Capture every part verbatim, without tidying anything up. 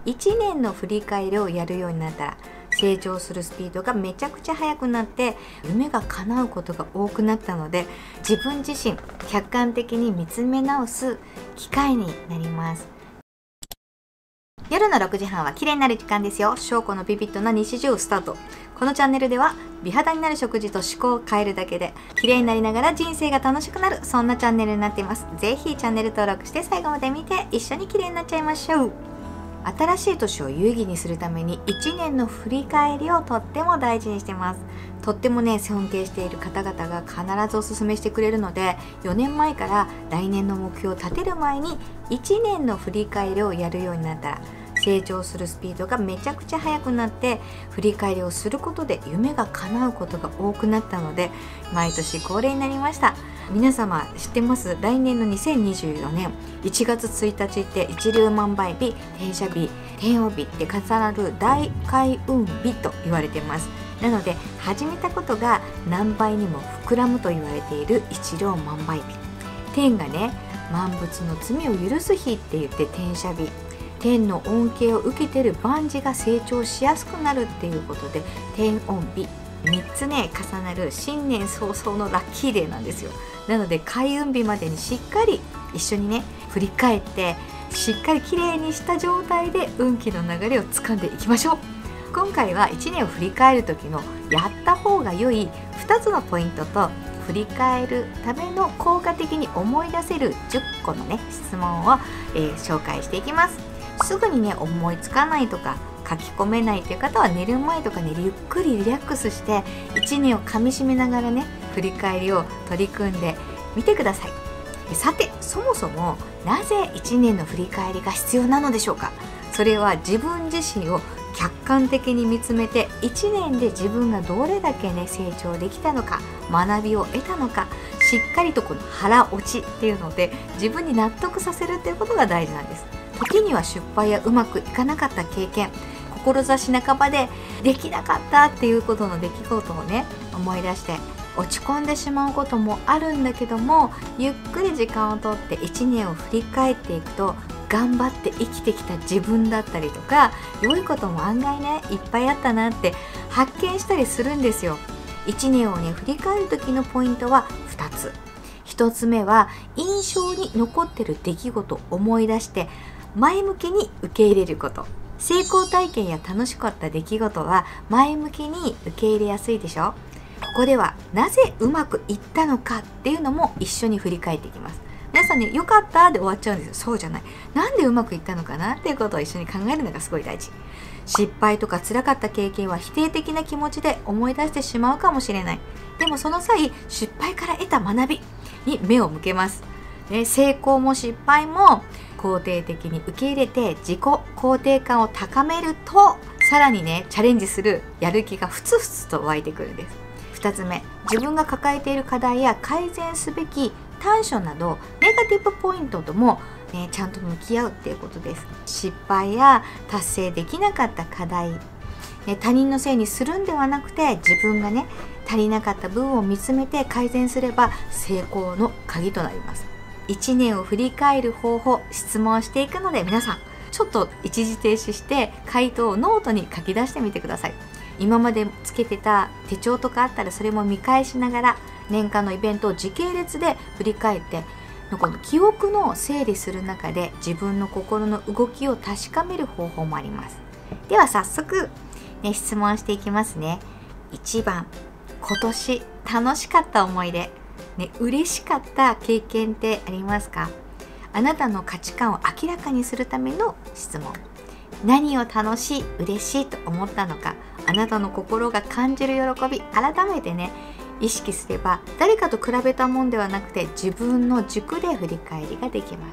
いちねんの振り返りをやるようになったら成長するスピードがめちゃくちゃ速くなって夢が叶うことが多くなったので、自分自身客観的に見つめ直す機会になります。夜のろくじはんは綺麗になる時間ですよ。翔子のビビッドな日常スタート。このチャンネルでは美肌になる食事と思考を変えるだけで綺麗になりながら人生が楽しくなる、そんなチャンネルになっています。ぜひチャンネル登録して最後まで見て一緒に綺麗になっちゃいましょう。新しい年を有意義にするためにいちねんの振り返りをとっても大事にしてます。とってもね尊敬している方々が必ずおすすめしてくれるので、よねんまえから来年の目標を立てる前にいちねんの振り返りをやるようになったら成長するスピードがめちゃくちゃ速くなって、振り返りをすることで夢が叶うことが多くなったので、毎年恒例になりました。皆様知ってます？来年のにせんにじゅうよねんいちがつついたちって一粒万倍日、転写日、天王日って重なる大開運日と言われています。なので始めたことが何倍にも膨らむと言われている一粒万倍日。天がね万物の罪を許す日って言って転写日、天の恩恵を受けている万事が成長しやすくなるっていうことで天恩日、みっつね重なる新年早々のラッキーデーなんですよ。なので開運日までにしっかり一緒にね振り返ってしっかりきれいにした状態で運気の流れをつかんでいきましょう。今回はいちねんを振り返る時のやった方が良いふたつのポイントと、振り返るための効果的に思い出せるじゅっこのね質問を、えー、紹介していきます。すぐにね思いつかないとか書き込めないという方は寝る前とかねゆっくりリラックスしていちねんをかみしめながらね振り返りを取り組んでみてください。さてそもそもなぜいちねんの振り返りが必要なのでしょうか。それは自分自身を客観的に見つめていちねんで自分がどれだけね成長できたのか、学びを得たのか、しっかりとこの腹落ちっていうので自分に納得させるっていうことが大事なんです。時には失敗やうまくいかなかった経験、志半ばでできなかったっていうことの出来事をね思い出して落ち込んでしまうこともあるんだけども、ゆっくり時間をとっていちねんを振り返っていくと、頑張って生きてきた自分だったりとか良いことも案外ねいっぱいあったなって発見したりするんですよ。いちねんをね振り返る時のポイントはふたつ。ひとつめは印象に残ってる出来事を思い出して前向きに受け入れること。成功体験や楽しかった出来事は前向きに受け入れやすいでしょ。ここではなぜうまくいったのかっていうのも一緒に振り返っていきます。皆さんね良かったで終わっちゃうんですよ。そうじゃない、なんでうまくいったのかなっていうことを一緒に考えるのがすごい大事。失敗とか辛かった経験は否定的な気持ちで思い出してしまうかもしれない。でもその際失敗から得た学びに目を向けます、ね、成功も失敗も肯定的に受け入れて自己肯定感を高めると、さらにねチャレンジするやる気がふつふつと湧いてくるんです。ふたつめ、自分が抱えている課題や改善すべき短所などネガティブポイントとも、ね、ちゃんと向き合うっていうことです。失敗や達成できなかった課題、ね、他人のせいにするんではなくて自分がね足りなかった部分を見つめて改善すれば成功の鍵となります。いちねんを振り返る方法、質問していくので皆さんちょっと一時停止して回答をノートに書き出してみてください。今までつけてた手帳とかあったらそれも見返しながら年間のイベントを時系列で振り返ってこの記憶の整理する中で自分の心の動きを確かめる方法もあります。では早速、ね、質問していきますね。いちばん、今年楽しかった思い出、ね、嬉しかった経験ってありますか？あなたの価値観を明らかにするための質問。何を楽しい、嬉しいと思ったのか、あなたの心が感じる喜び、改めてね意識すれば誰かと比べたもんではなくて自分の軸で振り返りができます。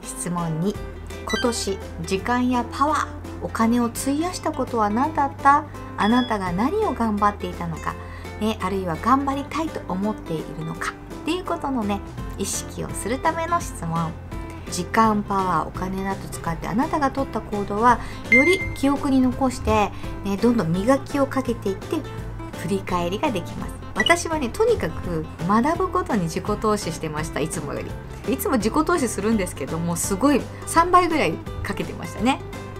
質問に、今年時間やパワー、お金を費やしたことは何だった？あなたが何を頑張っていたのか、ね、あるいは頑張りたいと思っているのかっていうことのね意識をするための質問。時間、パワー、お金など使ってあなたが取った行動はより記憶に残して、ね、どんどん磨きをかけていって振り返りができます。私はねとにかく学ぶことに自己投資してました。いつもよりいつも自己投資するんですけども、すごいさんばいぐらいかけてましたね。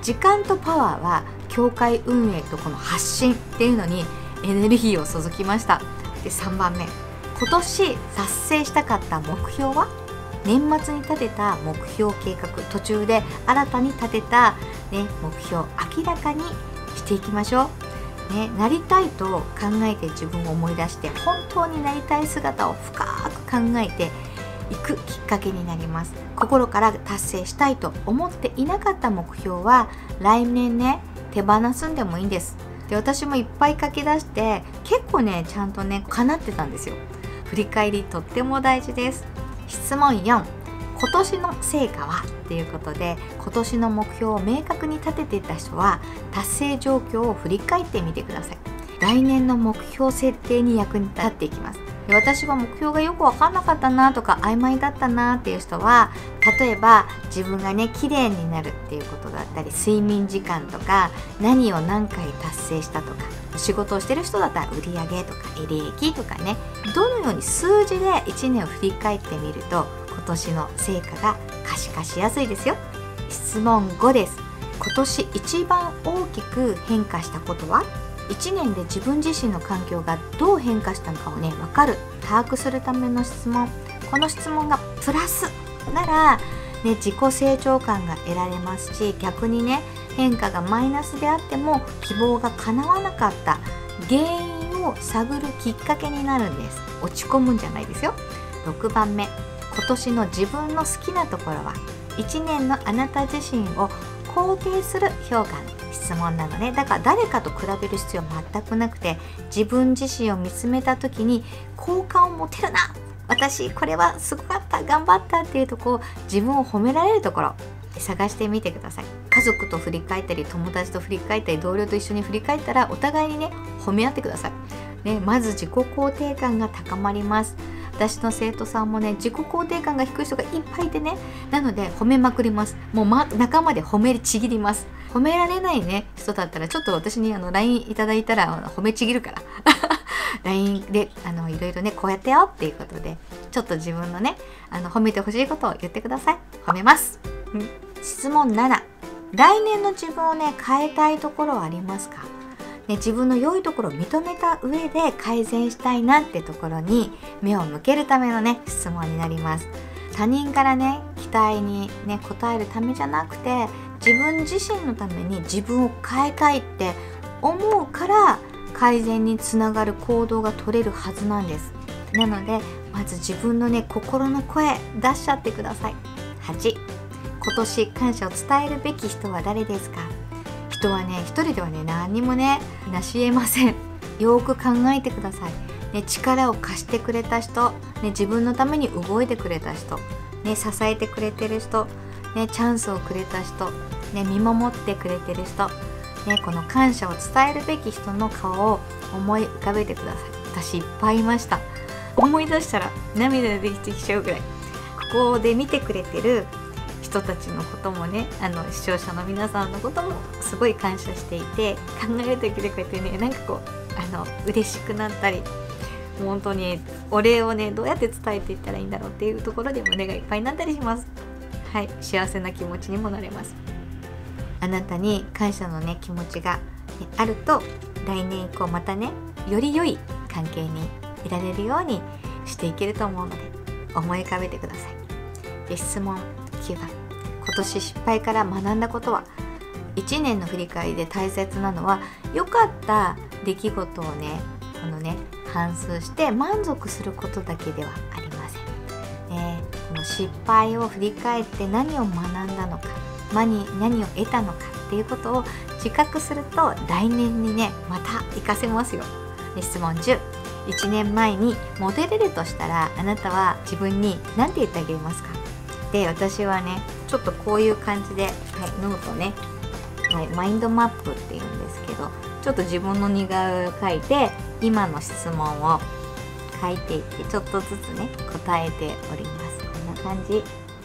時間とパワーは教会運営とこの発信っていうのにエネルギーを注ぎました。でさんばんめ、今年達成したかった目標は、年末に立てた目標計画、途中で新たに立てた、ね、目標明らかにしていきましょう、ね、なりたいと考えて自分を思い出して、本当になりたい姿を深く考えていくきっかけになります。心から達成したいと思っていなかった目標は来年ね手放すんでもいいんです。で私もいっぱい書き出して結構ねちゃんとね叶ってたんですよ。振り返りとっても大事です。質問よん、今年の成果はっていうことで、今年の目標を明確に立てていた人は達成状況を振り返ってみてください。来年の目標設定に役に立っていきます。で私は目標がよく分かんなかったなとか曖昧だったなっていう人は、例えば自分がね綺麗になるっていうことだったり、睡眠時間とか何を何回達成したとか、仕事をしてる人だったら売上とか利益とかね、どのように数字でいちねんを振り返ってみると今年の成果が可視化しやすいですよ。質問ごです。今年一番大きく変化したことは？いちねんで自分自身の環境がどう変化したのかをね分かる、把握するための質問。この質問がプラスなら、ね、自己成長感が得られますし、逆にね変化がマイナスであっても希望が叶わなかった原因を探るきっかけになるんです。落ち込むんじゃないですよ。ろくばんめ、今年の自分の好きなところは？いちねんのあなた自身を肯定する評価の質問なのね。だから誰かと比べる必要全くなくて、自分自身を見つめた時に好感を持てるな、私これはすごかった、頑張ったっていうところ、自分を褒められるところ探してみてください。家族と振り返ったり、友達と振り返ったり、同僚と一緒に振り返ったらお互いにね褒め合ってください、ね、まず自己肯定感が高まります。私の生徒さんもね自己肯定感が低い人がいっぱいいてね、なので褒めまくります。もう、ま、仲間で褒めちぎります。褒められないね人だったらちょっと私にあの ライン いただいたら褒めちぎるからライン であのいろいろねこうやってよっていうことで、ちょっと自分のねあの褒めてほしいことを言ってください。褒めます、うん、質問なな、来年の自分をね変えたいところはありますか？ね、自分の良いところを認めた上で改善したいなってところに目を向けるためのね質問になります。他人からね期待にね応えるためじゃなくて、自分自身のために自分を変えたいって思うから改善につながる行動が取れるはずなんです。なのでまず自分のね心の声出しちゃってください。はち、今年感謝を伝えるべき人は誰ですか？人はね一人ではね何にもね成し得ません。よく考えてください、ね、力を貸してくれた人、ね、自分のために動いてくれた人、ね、支えてくれてる人、ね、チャンスをくれた人、ね、見守ってくれてる人、ね、この感謝を伝えるべき人の顔を思い浮かべてください。私いっぱいいました。思い出したら涙が出てきちゃうぐらい。ここで見てくれてる人たちのこともね、あの視聴者の皆さんのこともすごい感謝していて、考える時でこうやってねなんかこうあの嬉しくなったり、本当にお礼をねどうやって伝えていったらいいんだろうっていうところで胸がいっぱいになったりします。はい、幸せな気持ちにもなれます。あなたに感謝のね気持ちが、ね、あると来年以降またねより良い関係にいられるようにしていけると思うので思い浮かべてください。で質問きゅうばん、今年失敗から学んだことは？いちねんの振り返りで大切なのは良かった出来事をねこのね反芻して満足することだけではありません、えー、この失敗を振り返って何を学んだのか、何, 何を得たのかっていうことを自覚すると来年にねまた活かせますよ。で質問じゅう、いちねんまえにモデれるとしたらあなたは自分に何て言ってあげますか？で私はねちょっとこういう感じで、はい、ノートね、はい、マインドマップっていうんですけど、ちょっと自分の似顔絵を描いて今の質問を書いていってちょっとずつね答えております。こんな感じ。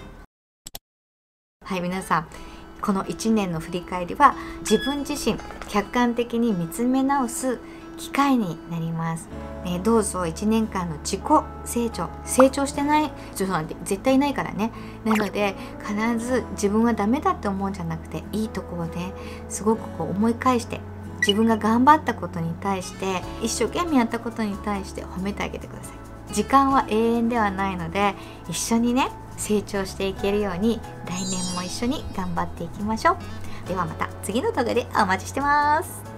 はい、皆さんこのいちねんの振り返りは自分自身客観的に見つめ直す機会になります、ね、どうぞいちねんかんの自己成長成長してない人なんて絶対いないからね。なので必ず自分はダメだって思うんじゃなくて、いいところですごくこう思い返して、自分が頑張ったことに対して一生懸命やったことに対して褒めてあげてください。時間は永遠ではないので、一緒にね成長していけるように来年も一緒に頑張っていきましょう。ではまた次の動画でお待ちしてます。